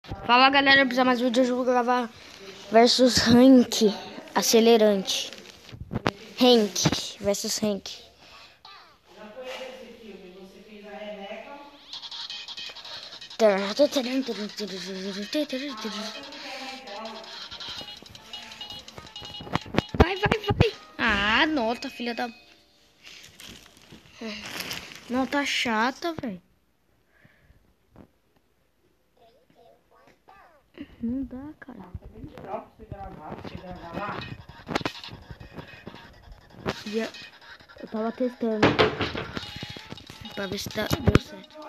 Fala galera, precisa mais vídeo, eu vou gravar versus Rank acelerante. Rank versus Rank. Vai. Ah, nota, filha da... Nota chata, velho. Não dá, cara. Eu tava testando pra ver se deu certo.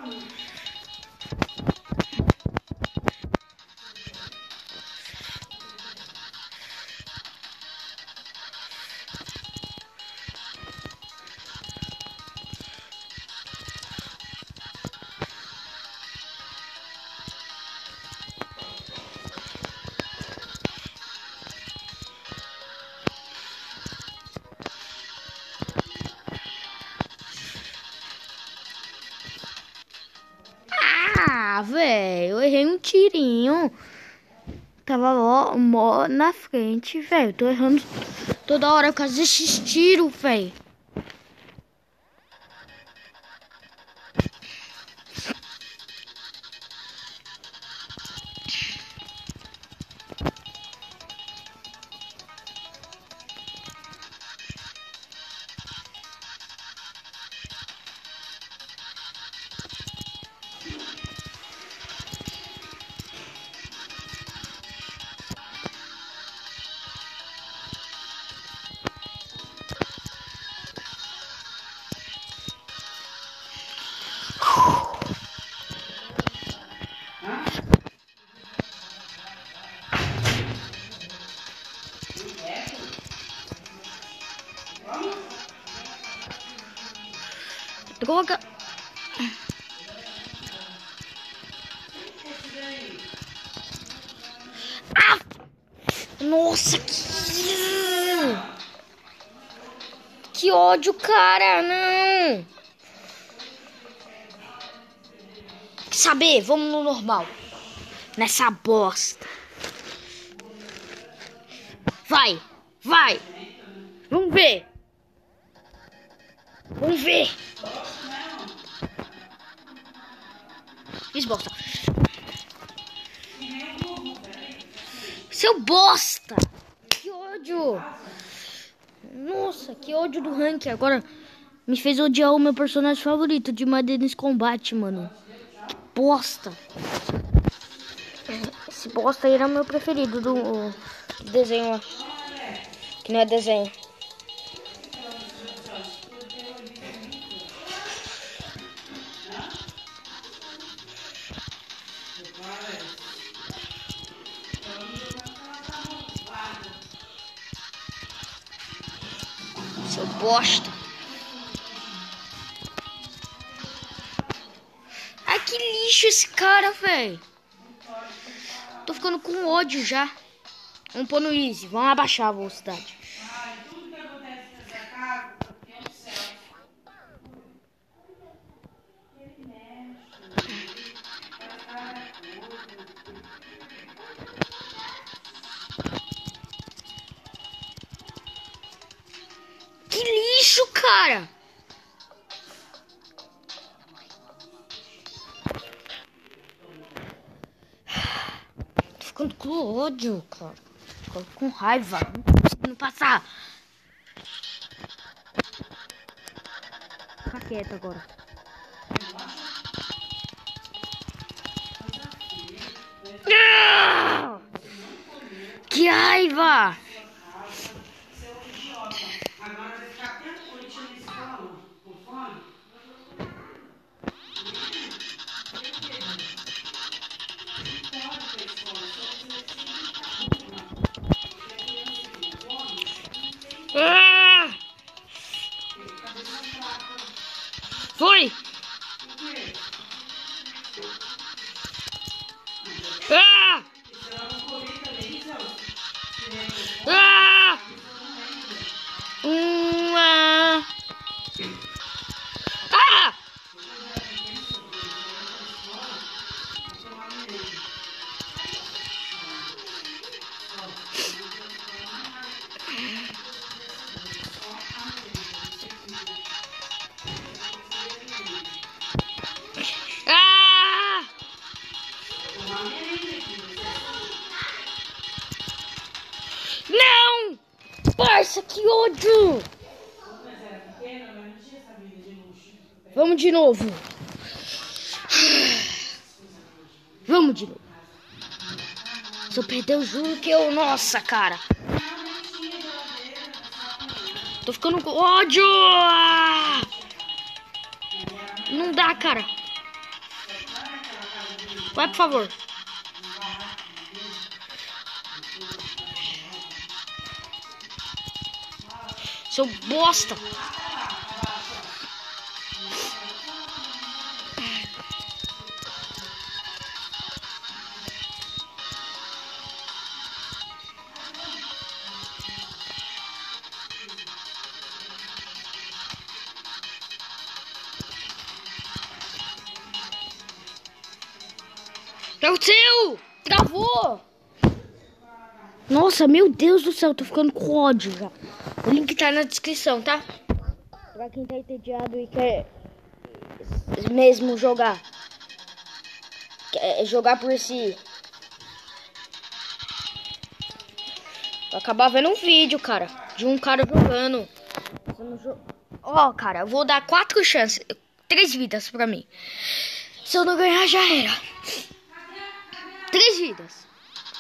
Ah, velho, eu errei um tirinho. Tava mó na frente, velho. Tô errando toda hora por causa desses tiros, velho. Droga. Ah! Nossa, que ódio, cara. Não. Quer saber? Vamos no normal. Nessa bosta. Vai. Vamos ver. Fiz bosta. Seu bosta. Que ódio. Nossa, que ódio do rank. Agora me fez odiar o meu personagem favorito de Madden Combate, mano. Que bosta. Esse bosta aí era meu preferido do desenho lá. Que não é desenho. Seu bosta. Ai, que lixo esse cara, velho. Tô ficando com ódio já. Vamos pôr no easy. Vamos abaixar a velocidade. Que lixo, cara. Tô ficando com ódio, cara. Tô com raiva. Não tô conseguindo passar. Fica quieto agora. Que raiva! Foi! Não! Parça, que ódio! Vamos de novo. Vamos de novo. Se eu perder, eu juro que eu... Nossa, cara. Tô ficando com ódio. Não dá, cara. Vai, por favor. Seu bosta. É o seu! Travou! Nossa, meu Deus do céu, tô ficando com ódio já. O link tá na descrição, tá? Pra quem tá entediado e quer mesmo jogar. Quer jogar por si. Vou acabar vendo um vídeo, cara, de um cara jogando. Ó, cara, eu vou dar 4 chances. 3 vidas pra mim. Se eu não ganhar, já era. 3 vidas.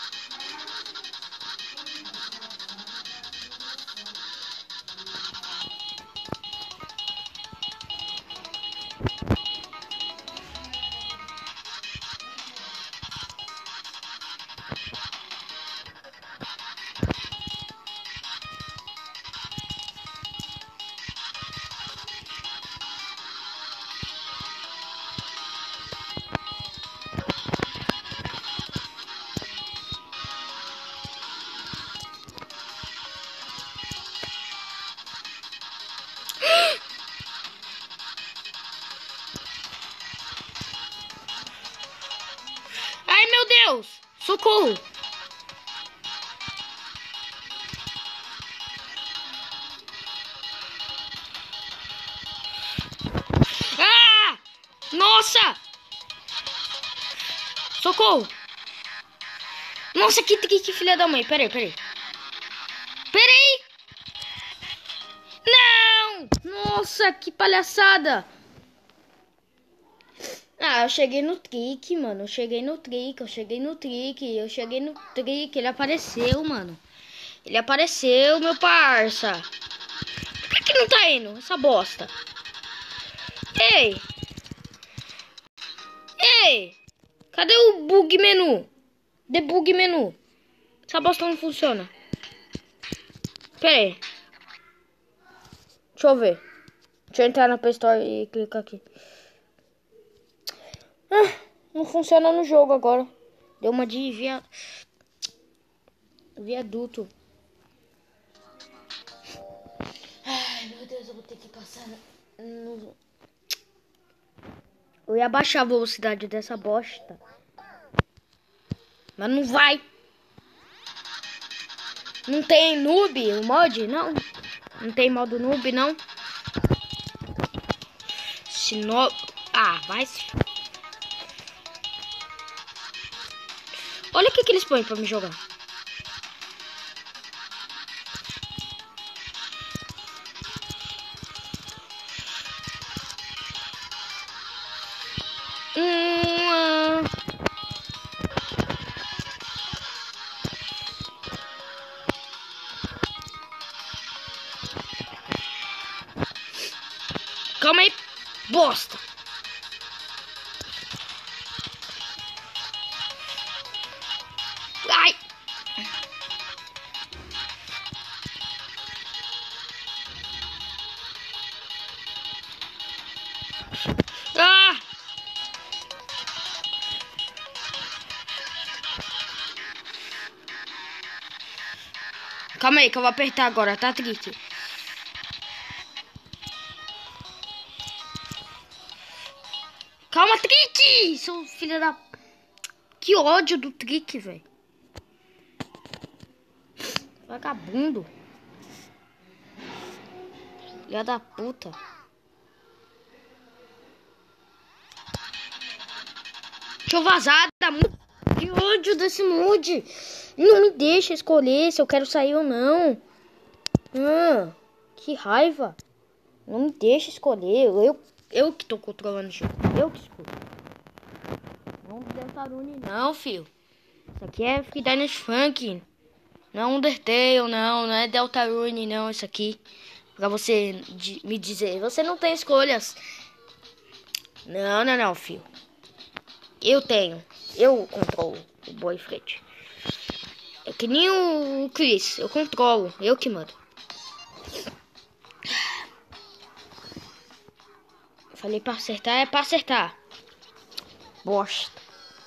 Ai, meu Deus! Socorro! Ah! Nossa! Socorro! Nossa, que filha da mãe. Peraí. Peraí! Não! Nossa, que palhaçada! Ah, eu cheguei no trick, mano. Eu cheguei no trick. Ele apareceu, mano. Ele apareceu, meu parça. Por que não tá indo essa bosta? Ei! Cadê o bug menu? Debug menu. Essa bosta não funciona. Pera aí. Deixa eu ver. Deixa eu entrar na Play Store e clicar aqui. Não funciona no jogo agora. Deu uma de viaduto. Ai, meu Deus, eu vou ter que passar no... Eu ia baixar a velocidade dessa bosta. Mas não vai. Não tem noob o mod? Não. Não tem modo noob, não. Ah, vai se... Olha o que eles põem pra me jogar. Calma aí, bosta. Ai. Ah. Calma aí que eu vou apertar agora, tá, Trick? Calma, Trick! Seu filho da... Que ódio do Trick, velho. Vagabundo. Filha da puta. Deixa eu vazar, dá muito... Que ódio desse mood. Não me deixa escolher se eu quero sair ou não. Que raiva. Não me deixa escolher. Eu que tô controlando o jogo. Eu que escolho. Não Deltarune não, filho. Isso aqui é Free Dynasty Funk. Não Undertale, não é Deltarune não, isso aqui. Pra você me dizer, você não tem escolhas. Não, filho. Eu tenho. Eu controlo o boyfriend. É que nem o Chris. Eu controlo. Eu que mando. Falei pra acertar, é pra acertar. Bosta.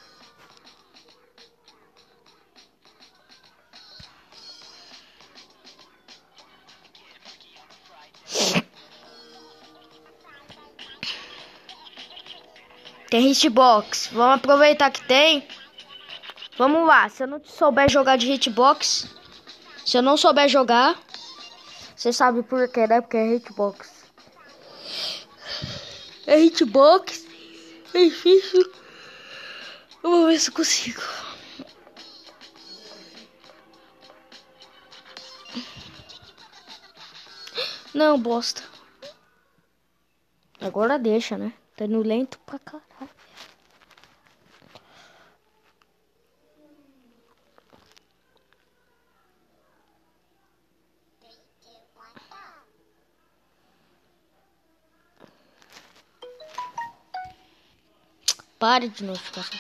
Tem hitbox. Vamos aproveitar que tem. Vamos lá. Se eu não souber jogar de hitbox. Se eu não souber jogar. Você sabe por quê, né? Porque é hitbox. É hitbox. É difícil. Eu vou ver se eu consigo. Não, bosta. Agora deixa, né? Tá indo lento pra caralho. Pare de notificação.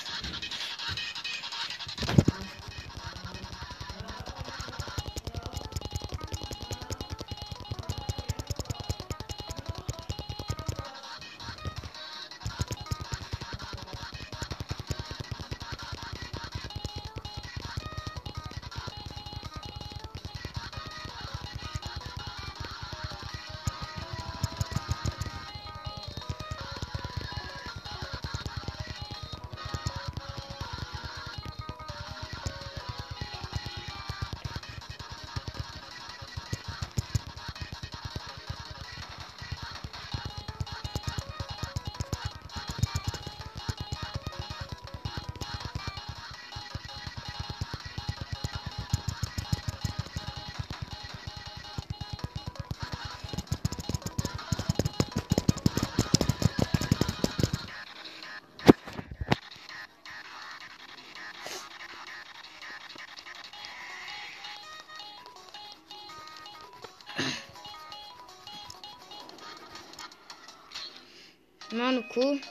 Mano, cu.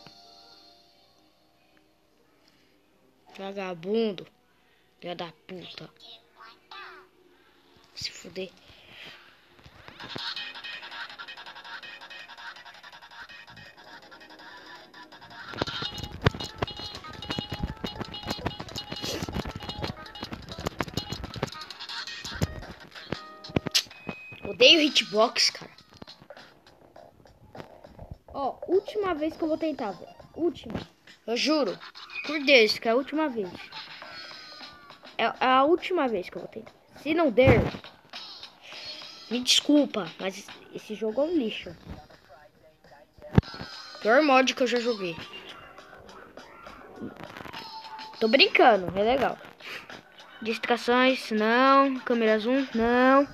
Vagabundo. Filha da puta. Se fuder. Odeio hitbox, cara. Ó, última vez que eu vou tentar, velho. Última. Eu juro. Por Deus, que é a última vez. É a última vez que eu vou tentar. Se não der, me desculpa, mas esse jogo é um lixo. Pior mod que eu já joguei. Tô brincando, é legal. Distrações, não. Câmera zoom, não.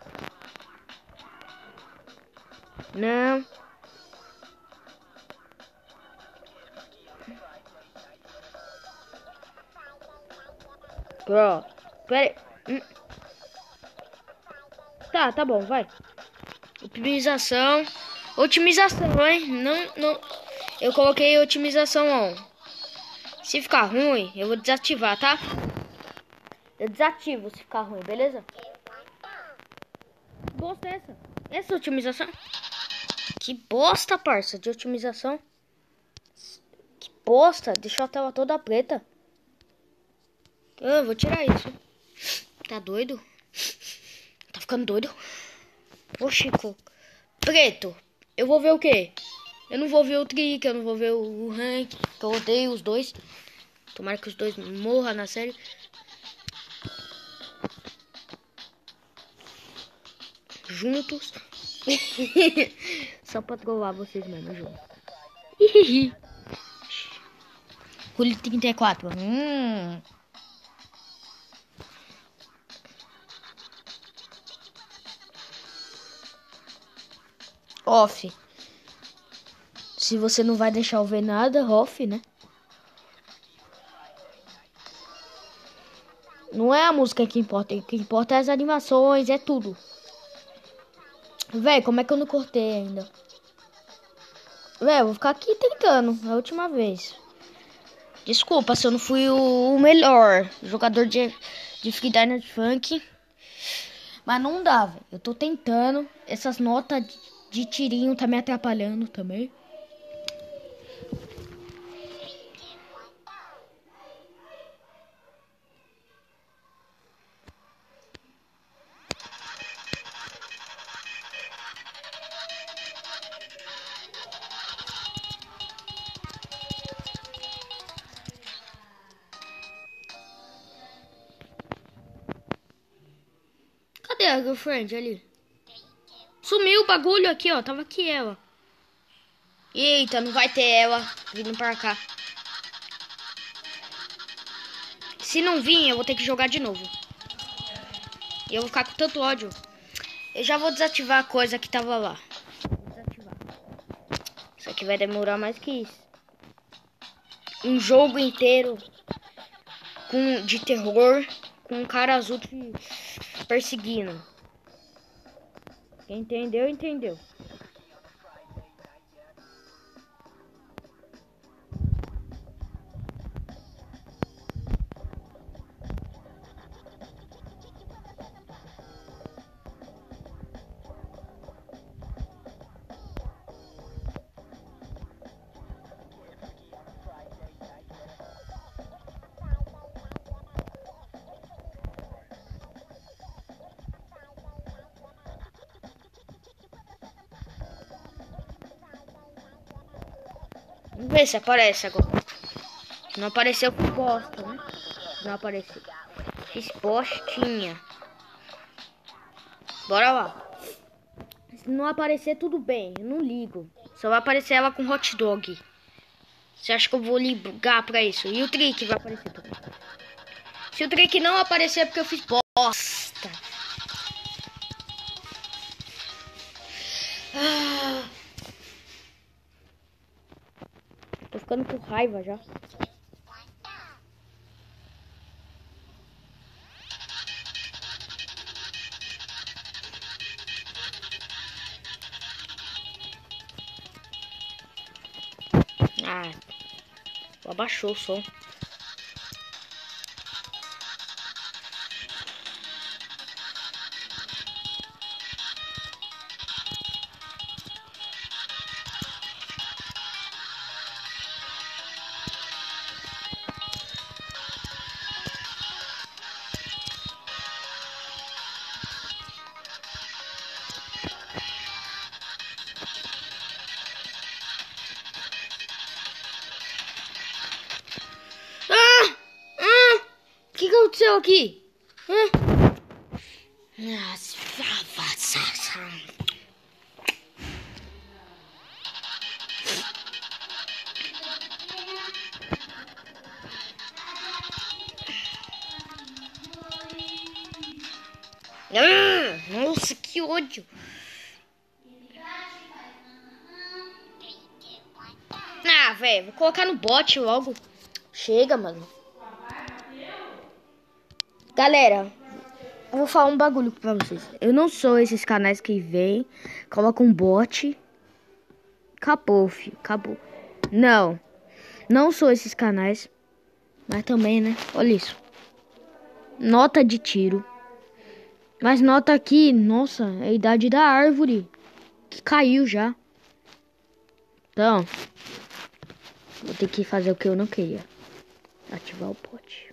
Não. Pronto. Pera aí. Tá bom, vai. Otimização. Otimização, hein? Não. Eu coloquei otimização on. Se ficar ruim, eu vou desativar, tá? Eu desativo se ficar ruim, beleza? Que bosta é essa? Essa otimização? Que bosta, parça, de otimização. Que bosta, deixou a tela toda preta. Eu vou tirar isso. Tá doido? Tá ficando doido? Ô, Chico. Preto. Eu vou ver o quê? Eu não vou ver o Trick, eu não vou ver o Rank. Que eu odeio os dois. Tomara que os dois morram na série. Juntos. Só pra trollar vocês mesmo, juntos. Rule 34. Off. Se você não vai deixar eu ver nada, off, né? Não é a música que importa. O que importa é as animações, é tudo. Véi, como é que eu não cortei ainda? Véi, eu vou ficar aqui tentando. É a última vez. Desculpa se eu não fui o melhor jogador de Free Dynasty Funk. Mas não dá, velho. Eu tô tentando. Essas notas de tirinho tá me atrapalhando também. Cadê a girlfriend ali? Sumiu o bagulho aqui, ó. Tava aqui ela. Eita, não vai ter ela vindo pra cá. Se não vir, eu vou ter que jogar de novo. E eu vou ficar com tanto ódio. Eu já vou desativar a coisa que tava lá. Vou desativar. Isso aqui vai demorar mais que isso. Um jogo inteiro de terror com um cara azul te perseguindo. Quem entendeu, entendeu. Vamos ver se aparece agora. Se não apareceu, que bosta, né? Se não apareceu. Fiz postinha. Bora lá. Se não aparecer, tudo bem. Eu não ligo. Só vai aparecer ela com hot dog. Você acha que eu vou ligar pra isso? E o Trick vai aparecer também. Se o Trick não aparecer, é porque eu fiz bosta. Tô ficando com raiva já. Ah, abaixou o som. O que aconteceu aqui? Nossa, que ódio. Ah, velho, vou colocar no bot logo. Chega, mano. Galera, eu vou falar um bagulho pra vocês. Eu não sou esses canais que vem, colocam um bot. Acabou, filho. Acabou. Não. Não sou esses canais. Mas também, né? Olha isso. Nota de tiro. Mas nota aqui, nossa, é a idade da árvore. Que caiu já. Então, vou ter que fazer o que eu não queria. Ativar o bot.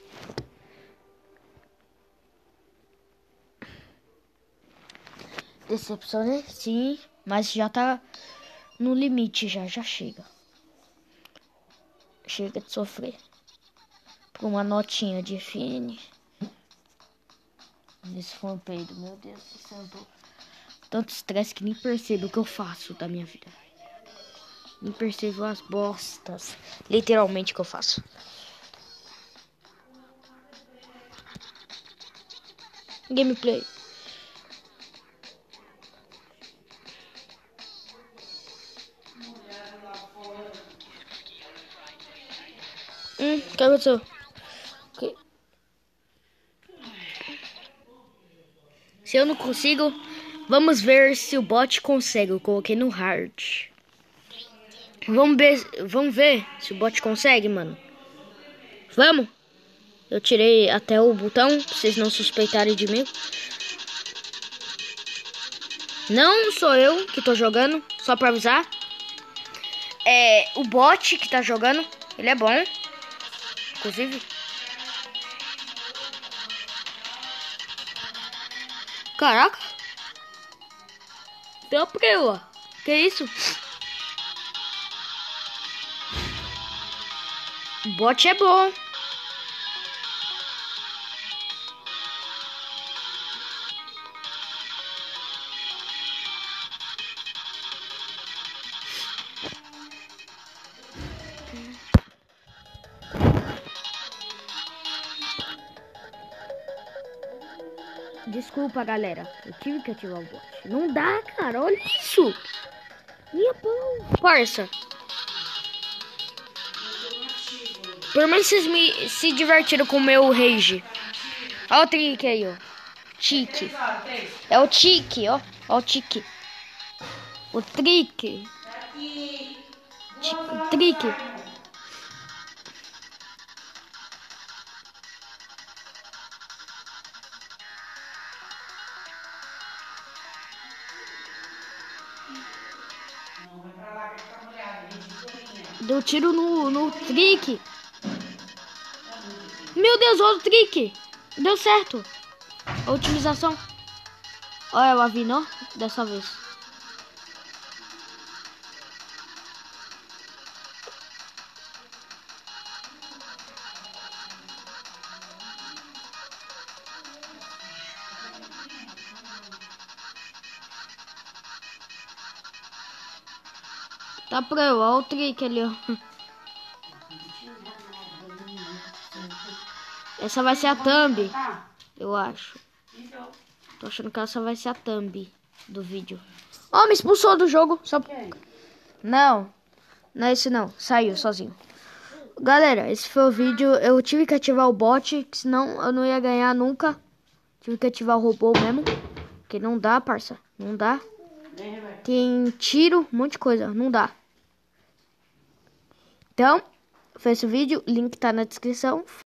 Decepção, né? Sim, mas já tá no limite, já chega. Chega de sofrer. Por uma notinha de Fini. Esse foi um peido, meu Deus do céu. Tanto estresse que nem percebo o que eu faço da minha vida. Me percebo as bostas. Literalmente que eu faço. Gameplay. O que aconteceu? Okay. Se eu não consigo, vamos ver se o bot consegue. Eu coloquei no hard. Vamos ver se o bot consegue, mano. Vamos? Eu tirei até o botão, pra vocês não suspeitarem de mim. Não sou eu que tô jogando, só pra avisar. É o bot que tá jogando. Ele é bom. Inclusive. Caraca. Deu pra eu, ó. Que isso? O bot é bom. Desculpa, galera. Eu tive que ativar o bot. Não dá, cara. Olha isso. Minha pão. Parça. Pelo menos vocês se divertiram com o meu rage. Olha o trick aí, ó. Tique. É o tique, ó. Ó o tique. O trick. O trick. Deu tiro no trick. Meu Deus, olha o trick. Deu certo. A utilização. Olha o avião dessa vez. Tá pra eu, olha o trick ali, ó. Essa vai ser a thumb, eu acho. Tô achando que essa vai ser a thumb do vídeo. Ó, me expulsou do jogo. Só... Não, não é esse não. Saiu sozinho. Galera, esse foi o vídeo. Eu tive que ativar o bot, senão eu não ia ganhar nunca. Tive que ativar o robô mesmo. Porque não dá, parça. Não dá. Tem tiro, um monte de coisa. Não dá. Então, foi esse o vídeo. Link tá na descrição.